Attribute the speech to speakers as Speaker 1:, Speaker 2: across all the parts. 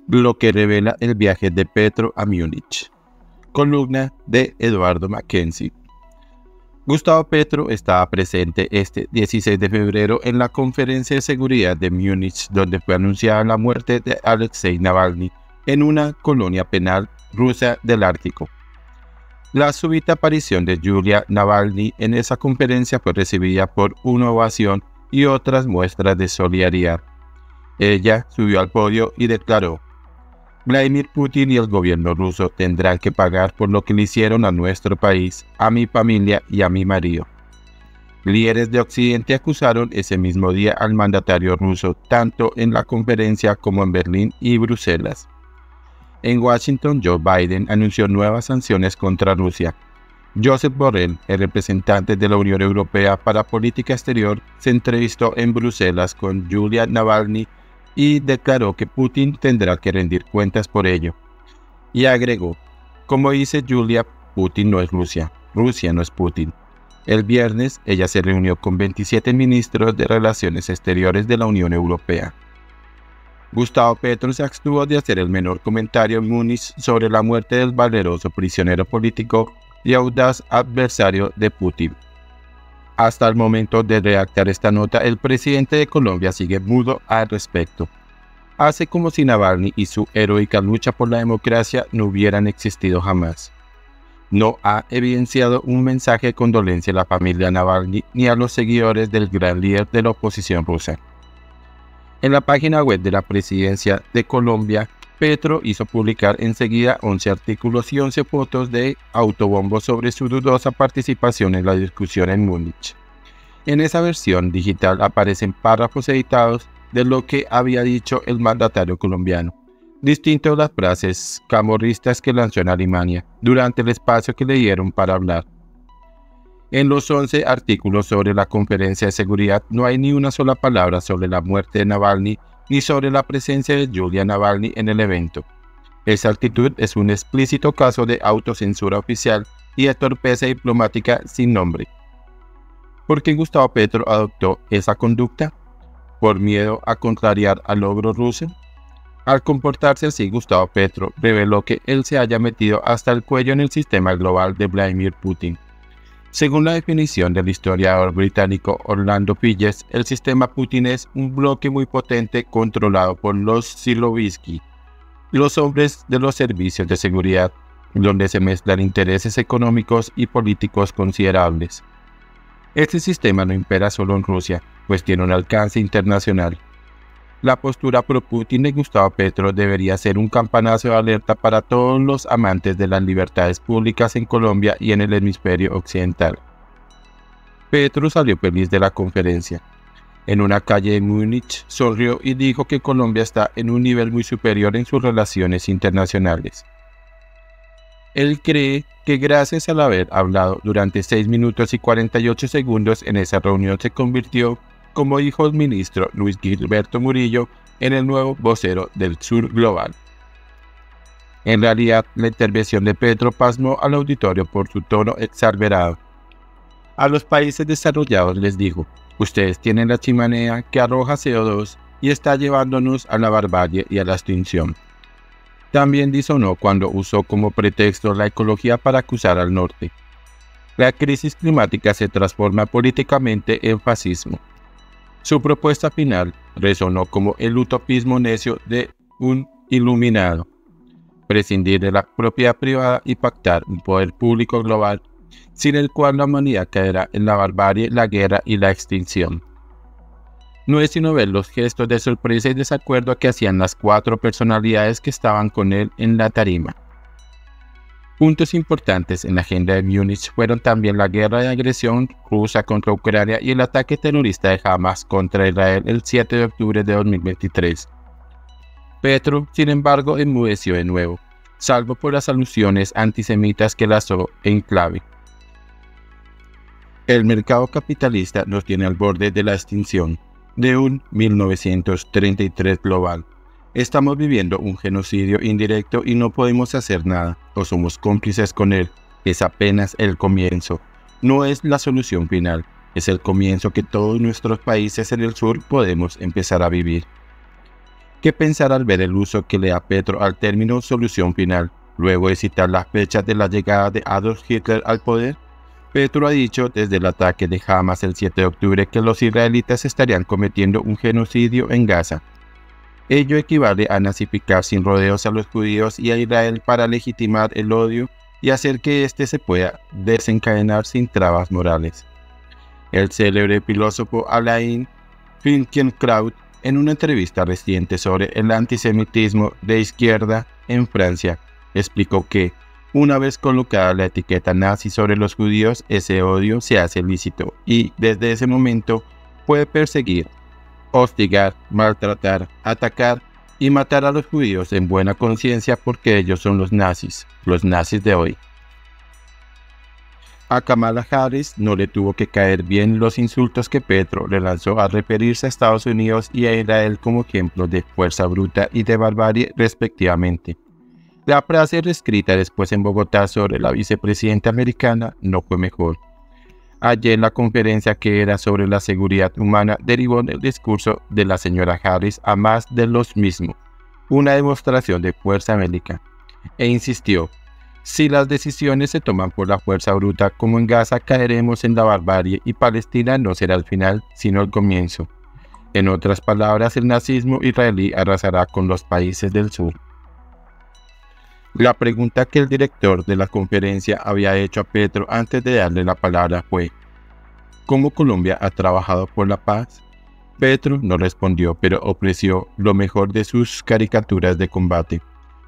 Speaker 1: Lo que revela el viaje de Petro a Múnich. Columna de Eduardo Mackenzie. Gustavo Petro estaba presente este 16 de febrero en la conferencia de seguridad de Múnich, donde fue anunciada la muerte de Alexei Navalny en una colonia penal rusa del Ártico. La súbita aparición de Yulia Navalny en esa conferencia fue recibida por una ovación y otras muestras de solidaridad. Ella subió al podio y declaró: Vladimir Putin y el gobierno ruso tendrán que pagar por lo que le hicieron a nuestro país, a mi familia y a mi marido. Líderes de Occidente acusaron ese mismo día al mandatario ruso, tanto en la conferencia como en Berlín y Bruselas. En Washington, Joe Biden anunció nuevas sanciones contra Rusia. Josep Borrell, el representante de la Unión Europea para Política Exterior, se entrevistó en Bruselas con Yulia Navalny y declaró que Putin tendrá que rendir cuentas por ello. Y agregó: como dice Yulia, Putin no es Rusia, Rusia no es Putin. El viernes, ella se reunió con 27 ministros de Relaciones Exteriores de la Unión Europea. Gustavo Petro se abstuvo de hacer el menor comentario en Múnich sobre la muerte del valeroso prisionero político y audaz adversario de Putin. Hasta el momento de redactar esta nota, el presidente de Colombia sigue mudo al respecto. Hace como si Navalny y su heroica lucha por la democracia no hubieran existido jamás. No ha evidenciado un mensaje de condolencia a la familia Navalny ni a los seguidores del gran líder de la oposición rusa. En la página web de la Presidencia de Colombia, Petro hizo publicar enseguida 11 artículos y 11 fotos de autobombo sobre su dudosa participación en la discusión en Múnich. En esa versión digital aparecen párrafos editados de lo que había dicho el mandatario colombiano, distinto de las frases camorristas que lanzó en Alemania durante el espacio que le dieron para hablar. En los 11 artículos sobre la conferencia de seguridad no hay ni una sola palabra sobre la muerte de Navalny ni sobre la presencia de Yulia Navalny en el evento. Esa actitud es un explícito caso de autocensura oficial y de torpeza diplomática sin nombre. ¿Por qué Gustavo Petro adoptó esa conducta? ¿Por miedo a contrariar al logro ruso? Al comportarse así, Gustavo Petro reveló que él se haya metido hasta el cuello en el sistema global de Vladimir Putin. Según la definición del historiador británico Orlando Figes, el sistema Putin es un bloque muy potente controlado por los Siloviki, los hombres de los servicios de seguridad, donde se mezclan intereses económicos y políticos considerables. Este sistema no impera solo en Rusia, pues tiene un alcance internacional. La postura pro-Putin de Gustavo Petro debería ser un campanazo de alerta para todos los amantes de las libertades públicas en Colombia y en el hemisferio occidental. Petro salió feliz de la conferencia. En una calle de Múnich sonrió y dijo que Colombia está en un nivel muy superior en sus relaciones internacionales. Él cree que gracias al haber hablado durante 6 minutos y 48 segundos en esa reunión se convirtió, como dijo el ministro Luis Gilberto Murillo, en el nuevo vocero del sur global. En realidad, la intervención de Petro pasmó al auditorio por su tono exagerado. A los países desarrollados les dijo: ustedes tienen la chimenea que arroja CO2 y está llevándonos a la barbarie y a la extinción. También disonó cuando usó como pretexto la ecología para acusar al norte. La crisis climática se transforma políticamente en fascismo. Su propuesta final resonó como el utopismo necio de un iluminado: prescindir de la propiedad privada y pactar un poder público global, sin el cual la humanidad caerá en la barbarie, la guerra y la extinción. No es sino ver los gestos de sorpresa y desacuerdo que hacían las 4 personalidades que estaban con él en la tarima. Puntos importantes en la agenda de Múnich fueron también la guerra de agresión rusa contra Ucrania y el ataque terrorista de Hamas contra Israel el 7 de octubre de 2023. Petro, sin embargo, enmudeció de nuevo, salvo por las alusiones antisemitas que lanzó en clave. El mercado capitalista nos tiene al borde de la extinción, de un 1933 global. Estamos viviendo un genocidio indirecto y no podemos hacer nada, o somos cómplices con él. Es apenas el comienzo. No es la solución final, es el comienzo que todos nuestros países en el sur podemos empezar a vivir. ¿Qué pensar al ver el uso que le da Petro al término solución final, luego de citar las fechas de la llegada de Adolf Hitler al poder? Petro ha dicho desde el ataque de Hamas el 7 de octubre que los israelitas estarían cometiendo un genocidio en Gaza. Ello equivale a nazificar sin rodeos a los judíos y a Israel para legitimar el odio y hacer que éste se pueda desencadenar sin trabas morales. El célebre filósofo Alain Finkielkraut, en una entrevista reciente sobre el antisemitismo de izquierda en Francia, explicó que, una vez colocada la etiqueta nazi sobre los judíos, ese odio se hace lícito y, desde ese momento, puede perseguir, hostigar, maltratar, atacar y matar a los judíos en buena conciencia porque ellos son los nazis de hoy. A Kamala Harris no le tuvo que caer bien los insultos que Petro le lanzó al referirse a Estados Unidos y a Israel como ejemplos de fuerza bruta y de barbarie respectivamente. La frase reescrita después en Bogotá sobre la vicepresidenta americana no fue mejor. Ayer la conferencia que era sobre la seguridad humana derivó del discurso de la señora Harris a más de los mismos, una demostración de fuerza bélica, e insistió: si las decisiones se toman por la fuerza bruta como en Gaza, caeremos en la barbarie y Palestina no será el final, sino el comienzo. En otras palabras, el nazismo israelí arrasará con los países del sur. La pregunta que el director de la conferencia había hecho a Petro antes de darle la palabra fue: ¿cómo Colombia ha trabajado por la paz? Petro no respondió, pero ofreció lo mejor de sus caricaturas de combate.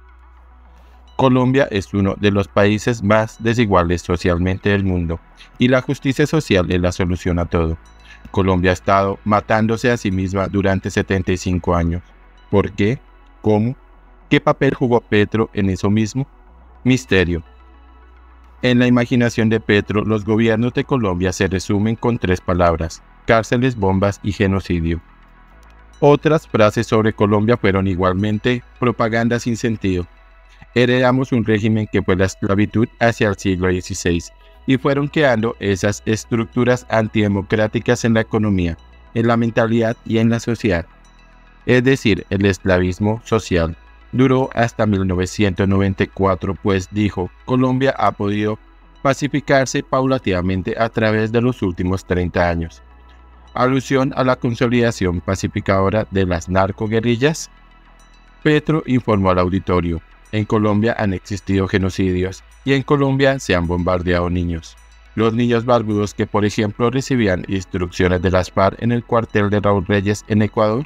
Speaker 1: Colombia es uno de los países más desiguales socialmente del mundo, y la justicia social es la solución a todo. Colombia ha estado matándose a sí misma durante 75 años. ¿Por qué? ¿Cómo? ¿Qué papel jugó Petro en eso mismo? Misterio. En la imaginación de Petro, los gobiernos de Colombia se resumen con 3 palabras: cárceles, bombas y genocidio. Otras frases sobre Colombia fueron igualmente propaganda sin sentido. Heredamos un régimen que fue la esclavitud hacia el siglo XVI, y fueron creando esas estructuras antidemocráticas en la economía, en la mentalidad y en la sociedad. Es decir, el esclavismo social. Duró hasta 1994, pues dijo, Colombia ha podido pacificarse paulatinamente a través de los últimos 30 años. Alusión a la consolidación pacificadora de las narcoguerrillas. Petro informó al auditorio: en Colombia han existido genocidios y en Colombia se han bombardeado niños. Los niños barbudos que, por ejemplo, recibían instrucciones de las FARC en el cuartel de Raúl Reyes en Ecuador.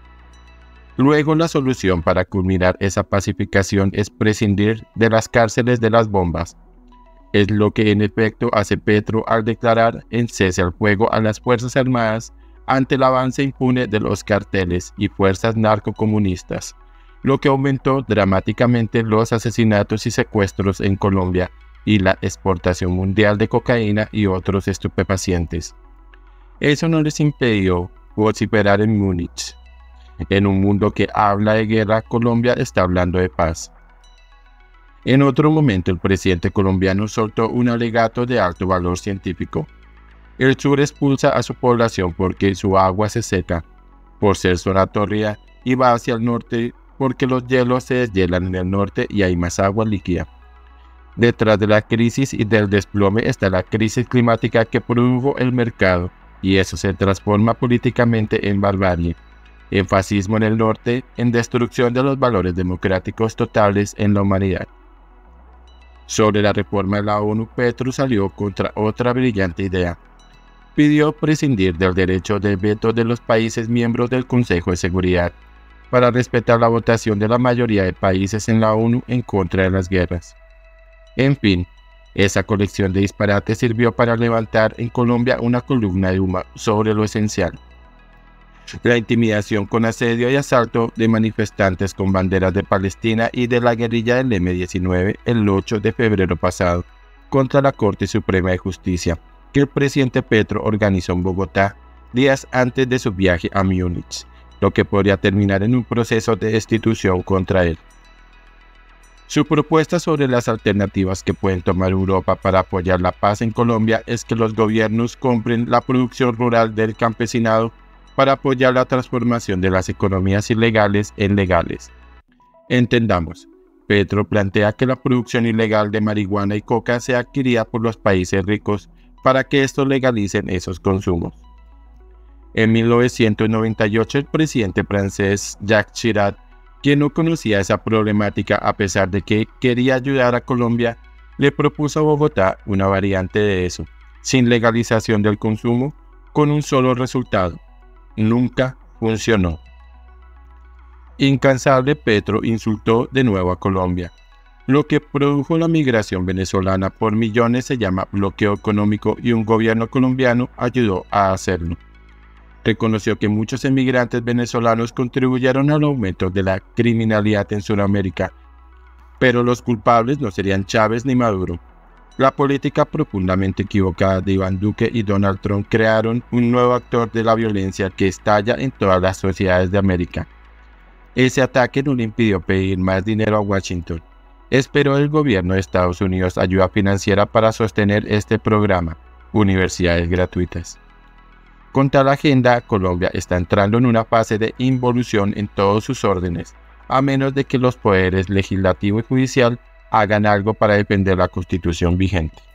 Speaker 1: Luego, la solución para culminar esa pacificación es prescindir de las cárceles de las bombas. Es lo que en efecto hace Petro al declarar en cese al fuego a las Fuerzas Armadas ante el avance impune de los carteles y fuerzas narcocomunistas, lo que aumentó dramáticamente los asesinatos y secuestros en Colombia y la exportación mundial de cocaína y otros estupefacientes. Eso no les impidió vociferar en Múnich. En un mundo que habla de guerra, Colombia está hablando de paz. En otro momento, el presidente colombiano soltó un alegato de alto valor científico. El sur expulsa a su población porque su agua se seca, por ser zona tórrida, y va hacia el norte porque los hielos se deshielan en el norte y hay más agua líquida. Detrás de la crisis y del desplome está la crisis climática que produjo el mercado, y eso se transforma políticamente en barbarie, en fascismo en el norte, en destrucción de los valores democráticos totales en la humanidad. Sobre la reforma de la ONU, Petro salió contra otra brillante idea. Pidió prescindir del derecho de veto de los países miembros del Consejo de Seguridad para respetar la votación de la mayoría de países en la ONU en contra de las guerras. En fin, esa colección de disparates sirvió para levantar en Colombia una columna de humo sobre lo esencial: la intimidación con asedio y asalto de manifestantes con banderas de Palestina y de la guerrilla del M-19 el 8 de febrero pasado contra la Corte Suprema de Justicia, que el presidente Petro organizó en Bogotá días antes de su viaje a Múnich, lo que podría terminar en un proceso de destitución contra él. Su propuesta sobre las alternativas que pueden tomar Europa para apoyar la paz en Colombia es que los gobiernos compren la producción rural del campesinado para apoyar la transformación de las economías ilegales en legales. Entendamos, Petro plantea que la producción ilegal de marihuana y coca sea adquirida por los países ricos para que estos legalicen esos consumos. En 1998, el presidente francés Jacques Chirac, quien no conocía esa problemática a pesar de que quería ayudar a Colombia, le propuso a Bogotá una variante de eso, sin legalización del consumo, con un solo resultado: nunca funcionó. Incansable, Petro insultó de nuevo a Colombia. Lo que produjo la migración venezolana por millones se llama bloqueo económico y un gobierno colombiano ayudó a hacerlo. Reconoció que muchos emigrantes venezolanos contribuyeron al aumento de la criminalidad en Sudamérica, pero los culpables no serían Chávez ni Maduro. La política profundamente equivocada de Iván Duque y Donald Trump crearon un nuevo actor de la violencia que estalla en todas las sociedades de América. Ese ataque no le impidió pedir más dinero a Washington. Esperó el gobierno de Estados Unidos ayuda financiera para sostener este programa, universidades gratuitas. Con tal agenda, Colombia está entrando en una fase de involución en todos sus órdenes, a menos de que los poderes legislativo y judicial hagan algo para defender la Constitución vigente.